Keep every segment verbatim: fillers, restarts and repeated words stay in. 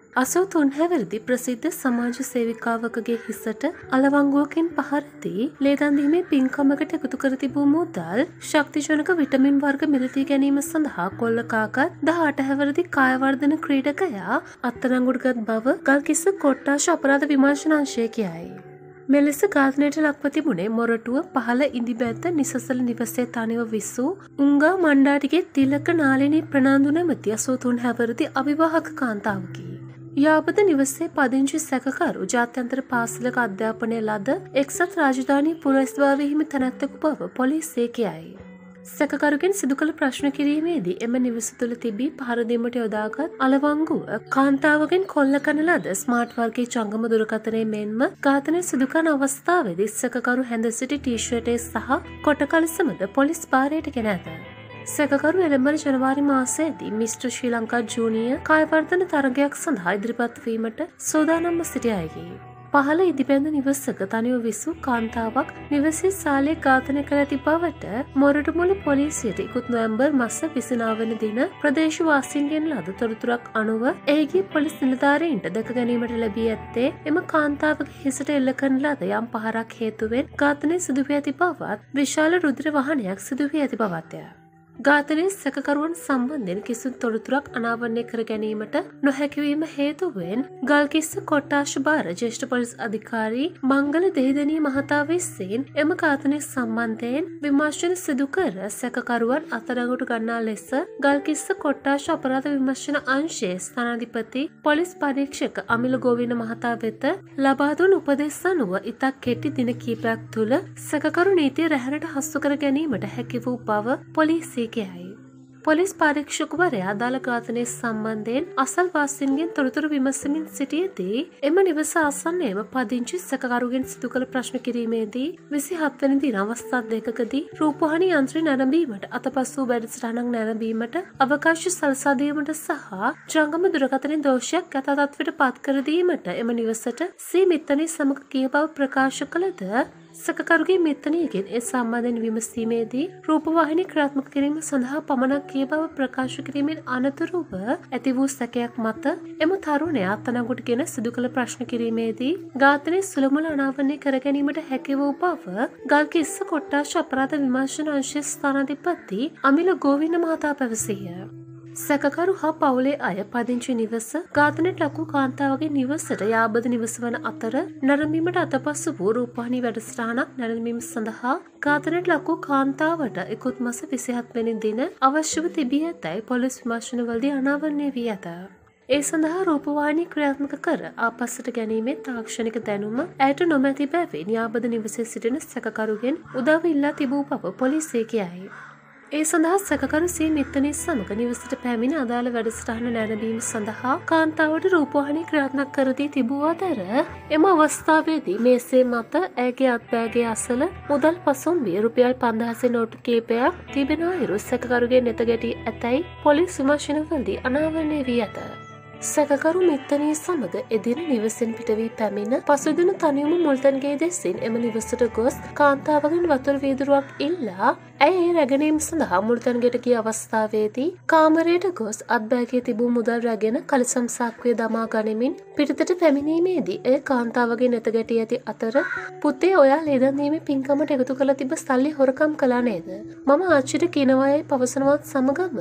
අසූ තුන් හැවිරිදි ප්‍රසිද්ධ සමාජ සේවිකාවකගේ හිසට අලවංගුවකින් පහර දී ලේදන් දීමේ පින්කමකට එකතු කර තිබූ මුදල් ශක්තිජනක විටමින් වර්ග මිලදී ගැනීම සඳහා කොල්ල කාකත් දහඅට හැවිරිදි කායවර්ධන ක්‍රීඩකයා අත්අඩංගුවටගත් බව ගල්කිස්ස කොට්ටාශ අපරාධ විමර්ශන අංශය කියයි. මෙලෙස ඝාතනයට ලක්ව තිබුණේ මොරටුව පහළ ඉදිබැද්ද නිසසල නිවසේ තනිව විසූ උංගා මණ්ඩාටිගේ තිලක නාලිනී ප්‍රනාන්දු නැමැති අසූ තුන් හැවිරිදි අවිවාහක කාන්තාවකි. යාබද නිවසේ පදිංචි සැකකරු ජාත්‍යන්තර පාසලක අධ්‍යාපනය ලද එක්සත් රාජධානී පුරස්භාවය හිමි තැනැත්තෙකු බව පොලිසිය කියයි. සැකකරුගෙන් සිදු කළ ප්‍රශ්න කිරීමේදී එම නිවස තුළ තිබී පහරදීමට යොදාගත් අලවංගුව කාන්තාවගෙන් කොල්ල කන ලද ස්මාර්ට් වර්ගයේ ජංගම දුරකථනය මෙන්ම ඝාතනය සිදු කරන අවස්ථාවේදී සැකකරු හැඳ සිටි ටී-ෂර්ටය සහ කොටකලසමද පොලිස් භාරයට ගෙන ඇත. සැකකරු එළඹෙන ජනවාරි මාසයේදී මිස්ටර් ශ්‍රී ලංකා ජූනියර් කායවර්ධන තරගයක් සඳහා ඉදිරිපත් වීමට සූදානම්ව සිටි අයකි. පහළ ඉදිබැඳ නිවසක තනිව විසූ කාන්තාවක් නිවසේ සාලේ ඝාතනය කර ඇති බවට මොරටුමුල පොලිසියට ඉකුත් නොවැම්බර් මාස විසිනව වන දින ප්‍රදේශවාසීන්ගෙන් ලද තොරතුරක් අනුව එහිගේ පොලිස් නිලධාරීන්ට දැක ගැනීමට ලැබී ඇත්තේ එම කාන්තාවගේ හිසට එල්ල කරන ලද යම් පහරක් හේතුවෙන් ඝාතනය සිදු වී ඇති බවත් විශාල රුධිර වහනයක් සිදු වී ඇති බවත්ය. ඝාතනයේ සැකකරුවන් සම්බන්ධයෙන් කිසිදු තොරතුරක් අනාවරණය කර ගැනීමට නොහැකිවීම හේතුවෙන් ගල්කිස්ස කොට්ටාශ භාර ජ්‍යෙෂ්ඨ පොලිස් අධිකාරී මංගල දෙහිදෙණිය මහතා විසින් එම ඝාතනය සම්බන්ධයෙන් විමර්ශන සිදු කර සැකකරුවන් අත්අඩංගුවට ගන්නා ලෙස ගල්කිස්ස කොට්ටාශ අපරාධ විමර්ශන අංශයේ ස්ථානාධිපති පොලිස් පරීක්ෂක අමිල ගෝවින්ද මහතා වෙත ලබා දුන් උපදෙස් අනුව ඉතා කෙටි දින කිහිපයක් තුළ සැකකරු නීතිය රැහැනට හසු කර ගැනීමට හැකි වූ බව පොලිසිය කියයි. පොලිස් පරීක්ෂකවරයා අදාළ ඝාතනය සම්බන්ධයෙන් අසල්වාසීන්ගෙන් තොරතුරු විමසමින් සිටියේදී එම නිවස ආසන්නයේම පදිංචි සැකකරුගෙන් සිදු කළ ප්‍රශ්න කිරීමේදී විසිහත් වෙනි දින අවස්ථා දෙකකදී රූපවාහිනී යන්ත්‍රය නැරඹීමට අතපසු වැඩසටහනක් නැරඹීමට අවකාශ සලසා දීමට සහ ජංගම දුරකථන දෝෂයක් යථා තත්ත්වයට පත් කර දීමට එම නිවසට සී මිත්තණී සමග ගිය බව ප්‍රකාශ කළද සැකකරුගේ මිත්තණියගෙන් ඒ සම්බන්ධයෙන් විමසීමේදී රූපවාහිනී ක්‍රියාත්මක කිරීම සඳහා පමණක් ගිය බව ප්‍රකාශ කිරීමෙන් අනතුරුව ඇති වූ සැකයක් මත එම තරුණයා අත්අඩංගුවට ගෙන සිදු කළ ප්‍රශ්න කිරීමේදී ඝාතනයේ සුළුමුළු අනාවරණය කර ගැනීමට හැකි වූ බව ගල්කිස්ස කොට්ටාශ අපරාධ විමර්ශන අංශයේ ස්ථානාධිපති අමිල ගෝවින්ද මහතා පැවසීය. සැකකරු හා පවුලේ අය පදිංචි නිවස ඝාතනයට ලක් වූ කාන්තාවගේ නිවසට යාබද නිවස වන අතර නැරඹීමට අතපසු වූ රූපවාහිනී වැඩසටහනක් නැරඹීම සඳහා ඝාතනයට ලක් වූ කාන්තාවට ඉකුත් මාස විසිහත් වෙනි දින අවශ්‍යව තිබී ඇතැයි පොලිස් විමර්ශනවලදී අනාවරණය වී ඇත. ඒ සඳහා රූපවාහිනී ක්‍රියාත්මක කර ආපස්සට ගැනීමේ තාක්ෂණික දැනුම ඇයට නොමැති බැවින් යාබද නිවසේ සිටින සැකකරුගෙන් උදව් ඉල්ලා තිබූ බව පොලිසිය කියයි. ඒ සඳහා සැකකරු සී මිත්තණී සමග නිවසට පැමිණ අදාළ වැඩසටහන නැරඹීම සඳහා කාන්තාවට රූපවාහිනී ක්‍රියාත්මක කර දී තිබූ අතර එම අවස්ථාවේදී මේසේ මත ඇගේ අත්බෑගේ අසල මුදල් පසුම්බිය රුපියල් පන්දහසේ නෝට්ටු කිහිපයක් තිබෙන අයුරු සැකකරුගේ නෙත ගැටී ඇතැයි පොලිස් විමර්ශනවලදී අනාවරණය වී ඇත. සැකකරු මිත්තණී සමග එදින නිවසෙන් පිට වී පැමිණ පසුදින තනියම මුල්තන්ගේ දෙසින් එම නිවසට ගොස් කාන්තාවගෙන් වතුර වීදුරුවක් ඉල්ලා ඇය ඒ රැගෙනීම සඳහා මුල්තන්ගෙට ගිය අවස්ථාවේදී කාමරයට ගොස් අත්බෑගේ තිබූ මුදල් රැගෙන කලිසම් සාක්කුවේ දමා ගනිමින් පිටතට පැමිණීමේදී එය කාන්තාවගේ නෙත ගැටී ඇති අතර පුතේ ඔයා ලේදන් දීමේ පින්කමට එකතු කළ තිබ සල්ලි හොරකම් කළා නේද? මම ආච්චිට කියනවායයි පවසනවත් සමගම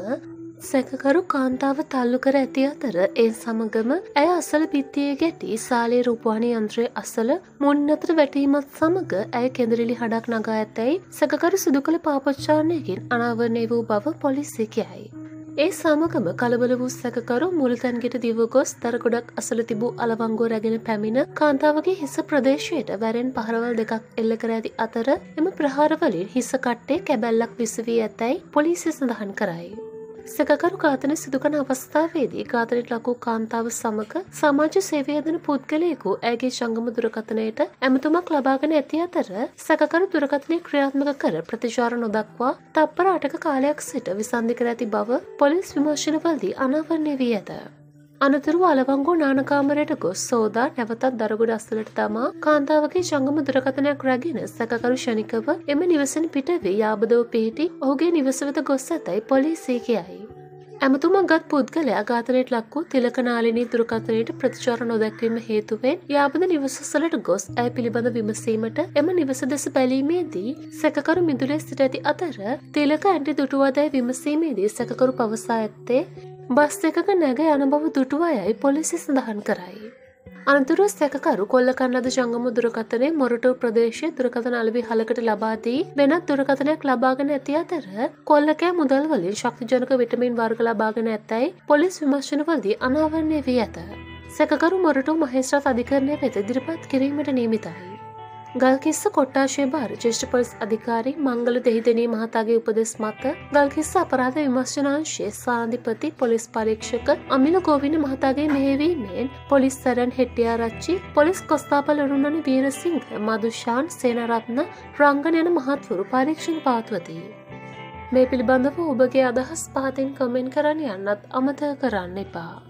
සැකකරු කාන්තාව තල්ලු කර ඇති අතර ඒ සමගම ඇය අසල බිත්තියේ ගැටි සාලේ රූපවාහිනී යන්ත්‍රය අසල මුන් අතර වැටීමත් සමග ඇය කෙඳිරිලි හඬක් නගා ඇතැයි සැකකරු සිදු කළ පාපොච්චාරණයකින් අනාවරණය වූ බව පොලිසිය කියයි. ඒ සමගම කලබල වූ සැකකරු මුල්තැන්ගෙට දිව ගොස් දර ගොඩක් අසල තිබූ අලවංගුව රැගෙන පැමිණ කාන්තාවගේ හිස ප්‍රදේශයට වැරෙන් පහරවල් දෙකක් එල්ල කර ඇති අතර එම ප්‍රහාරවලින් හිස කට්ටේ කැබැල්ලක් විසි වී ඇතැයි පොලිසිය සඳහන් කරයි. සැකකරු ඝාතනය සිදු කරන අවස්ථාවේදී ඝාතනයට ලක් වූ කාන්තාව සමග සමාජ සේවය යොදන පුද්ගලයෙකු ඇගේ ජංගම දුරකථනයට ඇමතුමක් ලබාගෙන ඇති අතර සැකකරු දුරකථනය ක්‍රියාත්මක කර ප්‍රතිචාර නොදක්වා තප්පර අටක කාලයක් සිට විසන්ධි කර ඇති බව පොලිස් විමර්ශනවලදී අනාවරණය වී ඇත. අනතුරුව අලවංගුව නානකාමරයට ගොස් සෝදා නැවතත් දරගොඩ අස්සලට තමා කාන්තාවගේ ජංගම දුරකථනයක් රැගෙන සැකකරු ෂණිකව එම නිවසෙන් පිට වී යාබදව පිහිටි ඔහුගේ නිවස වෙත ගොස් ඇතැයි පොලිසිය කියයි. ඇමතුමක් ගත් පුද්ගලයා ඝාතනයට ලක් වූ තිලකනාලිනී දුරකථනයට ප්‍රතිචාර නොදැක්වීම හේතුවෙන් යාබද නිවසසලට ගොස් ඇය පිළිබඳ විමසීමට එම නිවස දෙස බැලීමේදී සැකකරු මිදුලේ සිට ඇති අතර තිලක ඇන්ටි දුටුවාදැයි විමසීමේදී සැකකරු පවසා ඇත්තේ බස් එකක නැග යන බව දුටුවායයි පොලිසිය සඳහන් කරයි. අනතුරුව සැකකරු කොල්ලකන් ලද ජංගම දුරකථනයේ මොරටු ප්‍රදේශයේ දුරකථන අලෙවි හලකට ලබා දී වෙනත් දුරකථනයක් ලබාගෙන ඇති අතර කොල්ලකයා මුදල් වලින් ශක්තිජනක විටමින් වර්ග ලබාගෙන ඇතැයි පොලිස් විමර්ශනවලදී අනාවරණය වී ඇත. සැකකරු මොරටු මහේස්ත්‍රාත් අධිකරණය වෙත ඉදිරිපත් කිරීමට නියමිතයි. ගල්කිස්ස කොට්ටාශය භාර ජ්‍යෙෂ්ඨ පොලිස් අධිකාරී මංගල දෙහිදෙනී මහතාගේ උපදෙස් මත ගල්කිස්ස අපරාධ විමර්ශනාංශයේ සාන්දිපති පොලිස් පරීක්ෂක අමිල ගෝවින මහතාගේ මෙහෙයවීමෙන් පොලිස් සරන් හෙට්ටිආරච්චි පොලිස් කොස්තාපල් උරුණන වීරසිංහ මදුෂාන් සේනරත්න රංගන යන මහත්වරු පරීක්ෂණ පවත්වති. මේ පිළිබඳව ඔබගේ අදහස් පහතින් කමෙන්ට් කරන්න යන්නත් අමතක කරන්න එපා.